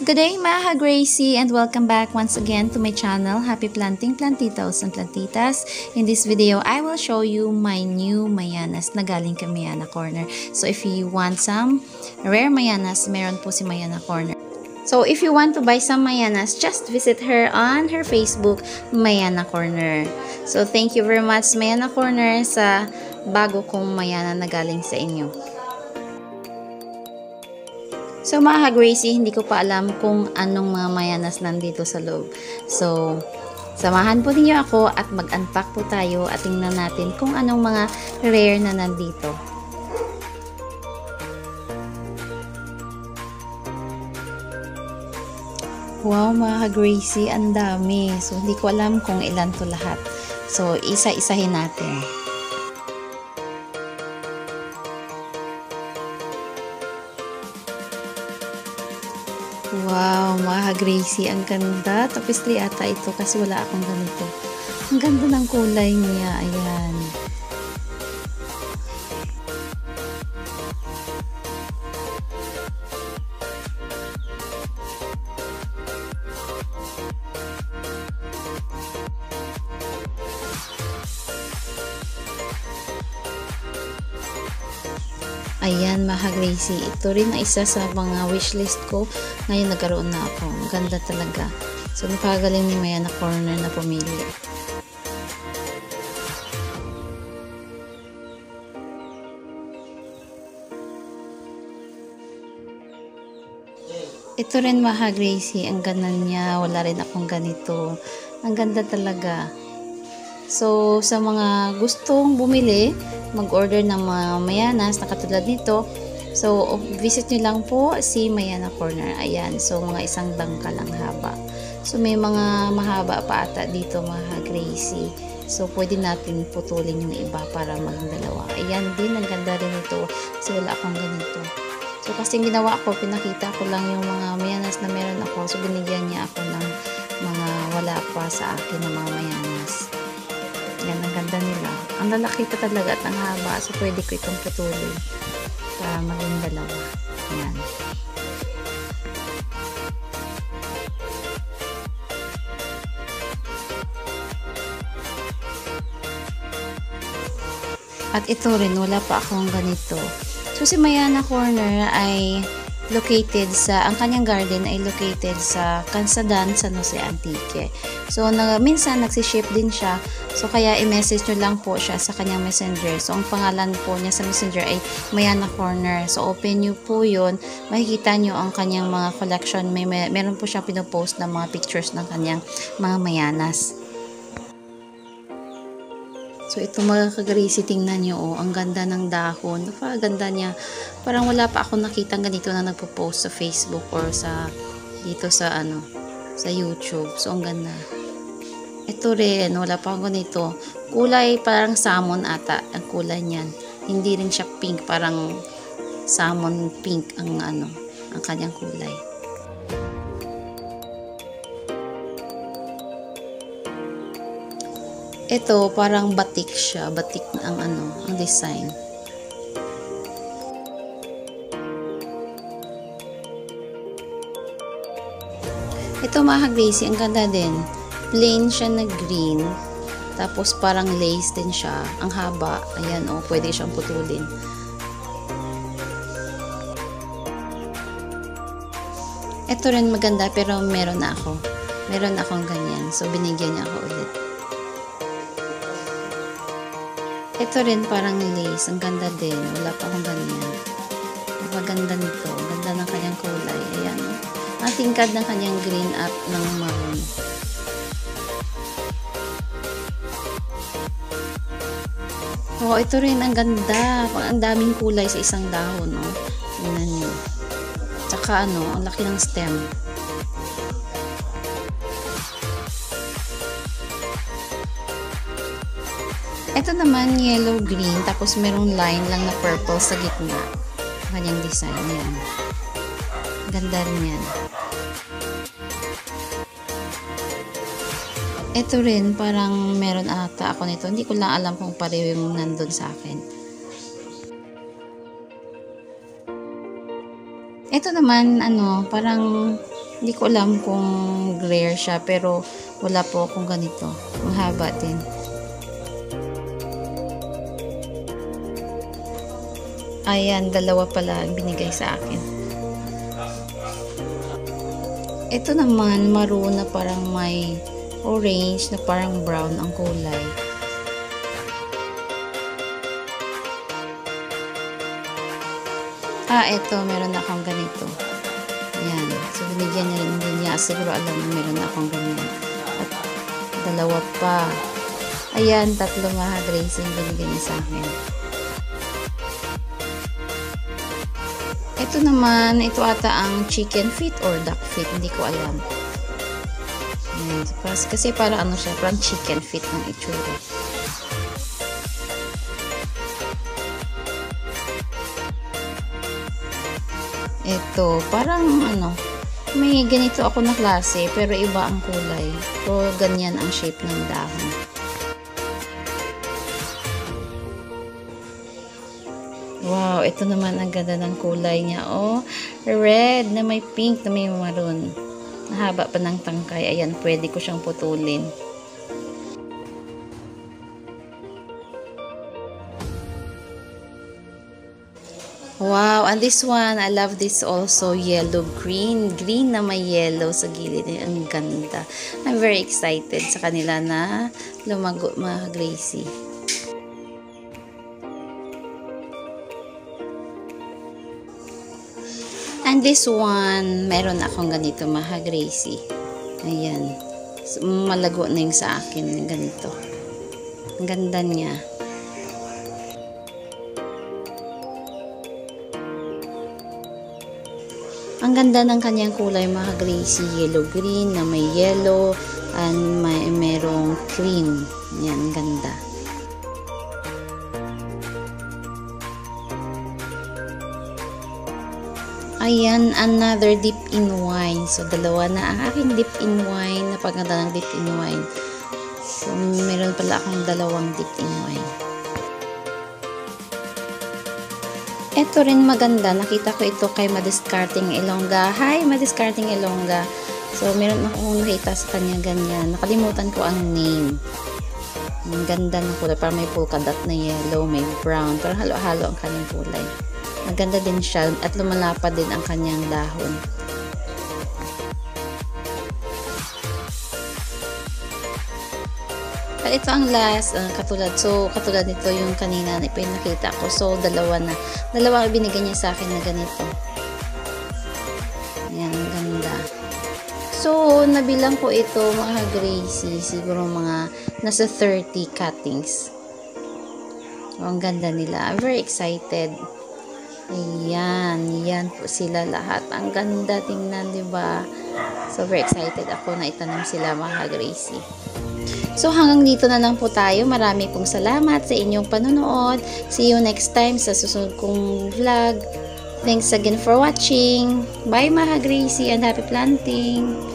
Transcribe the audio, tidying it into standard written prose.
Good day, Maha Gracie, and welcome back once again to my channel. Happy planting, plantitos and plantitas. In this video, I will show you my new mayanas na galing kay Mayana Corner. So if you want some rare mayanas, meron po si Mayana Corner. So if you want to buy some mayanas, just visit her on her Facebook, Mayana Corner. So thank you very much, Mayana Corner, sa bago kong mayana na galing sa inyo. So mga Gracie, hindi ko pa alam kung anong mga mayanas nandito sa loob. So, samahan po ninyo ako at mag-unpack po tayo at tingnan natin kung anong mga rare na nandito. Wow mga Gracie, ang dami. So, hindi ko alam kung ilan to lahat. So, isa-isahin natin. Wow, mga Gracie, ang ganda. Tapestry ata ito kasi wala akong ganito. Ang ganda ng kulay niya. Ayan. Ayan mga Gracie, ito rin ang isa sa mga wishlist ko. Ngayon nagkaroon na ako. Ganda talaga. So napakagaling ni Mayana Corner na pumili. Ito rin mga Gracie, ang ganda niya. Wala rin akong ganito. Ang ganda talaga. So, sa mga gustong bumili, mag-order ng mga mayanas na katulad nito. So, visit nyo lang po si Mayana Corner. Ayan. So, mga isang bangka lang haba. So, may mga mahaba pa ata dito mga Gracie. So, pwede natin putulin yung iba para maging dalawa. Ayan din. Ang ganda rin ito. Kasi wala akong ganito. So, kasi ginawa ko, pinakita ko lang yung mga mayanas na meron ako. So, binigyan niya ako ng mga wala pa sa akin na mga mayanas. Yan, ang ganda nila. Ang lalaki pa talaga at ang haba. So, pwede ko itong putulin para maging dalawa. Yan. At ito rin, wala pa akong ganito. So, si Mayana Corner ay located sa, ang kanyang garden ay located sa Cansadan, San Jose, Antique. So, minsan nagsiship din siya. So, kaya i-message nyo lang po siya sa kanyang messenger. So, ang pangalan po niya sa messenger ay Mayana Corner. So, open nyo po yun. Makikita nyo ang kanyang mga collection. Meron po siya pinopost ng mga pictures ng kanyang mga mayanas. So, ito mga Gracie, tingnan nyo, oh, ang ganda ng dahon. Napakaganda niya. Parang wala pa ako nakitang ganito na nagpo-post sa Facebook or sa, dito sa, sa YouTube. So, ang ganda. Ito rin, wala pa ako ganito. Kulay, parang salmon ata, ang kulay niyan. Hindi rin siya pink, parang salmon pink ang, ang kanyang kulay. Ito, parang batik siya. Batik ang ang design. Ito mga Gracie, ang ganda din. Plain siya na green. Tapos parang lace din siya. Ang haba. Ayan, oh, pwede siyang putulin. Ito rin maganda pero meron na ako. Meron akong ganyan. So, binigyan niya ako ulit. Ito rin parang lace. Ang ganda din. Wala pa akong ganyan. Maganda nito. Ang ganda ng kanyang kulay. Ayan. Ang tingkad ng kanyang green at ng maroon. Oh, ito rin. Ang ganda. Ang daming kulay sa isang dahon. Oh. Tingnan nyo. Tsaka ang laki ng stem. Ito naman, yellow-green, tapos merong line lang na purple sa gitna. Kanyang design, yan. Ganda rin yan. Ito rin, parang meron ata ako nito. Hindi ko lang alam kung pareho yung nandun sa akin. Ito naman, parang Hindi ko alam kung rare siya, pero wala po akong ganito. Mahaba din. Ayan, dalawa pala ang binigay sa akin. Ito naman, maroon na parang may orange na parang brown ang kulay. Ito, meron na akong ganito. Ayan. So, binigyan niya rin, hindi niya siguro alam na meron na akong ganyan. At dalawa pa. Ayan, 3 mga Gracie yung binigyan niya sa akin. Ito naman, ito ata ang chicken feet or duck feet. Hindi ko alam. Ayan. Kasi para ano siya, parang chicken feet ng itsura. Ito, parang ano, may ganito ako na klase, pero iba ang kulay. So, ganyan ang shape ng dahon. Wow, ito naman ang ganda ng kulay niya. Oh, red na may pink na may maroon. Nahaba pa ng tangkay. Ayan, pwede ko siyang putulin. Wow, and this one, I love this also, yellow green. Green na may yellow sa gilid. Ang ganda. I'm very excited sa kanila na lumago mga Gracie. And this one, meron akong ganito mga Gracie. Ayan. So, malago na yung sa akin. Ganito. Ang ganda niya. Ang ganda ng kanyang kulay mga Gracie, yellow-green na may yellow and merong cream. Yan, ganda. Ayan, another dip in wine. So, dalawa na ang aking dip in wine. Napaganda ng dip in wine. So, meron pala akong dalawang dip in wine. Ito rin maganda. Nakita ko ito kay Madiscarding Ilongga. Hi, Madiscarding Ilongga. So, meron akong nakita sa kanya ganyan. Nakalimutan ko ang name. Ang ganda ng kulay. Parang may polka dot na yellow, may brown. Parang halo-halo ang kanyang kulay. Maganda din siya at lumalapad din ang kanyang dahon. At ito ang last, katulad nito yung kanina na ipinakita ko. So, dalawa na. Dalawa ang ibinigay niya sa akin na ganito. Ayan, ang ganda. So, nabilang ko ito mga Gracie. Siguro mga nasa 30 cuttings. So, ang ganda nila. I'm very excited. Ayan, yan po sila lahat. Ang ganda tingnan, diba? So, very excited ako na itanim sila mga Gracie. So, hanggang dito na lang po tayo. Marami pong salamat sa inyong panonood. See you next time sa susunod kong vlog. Thanks again for watching. Bye mga Gracie and happy planting!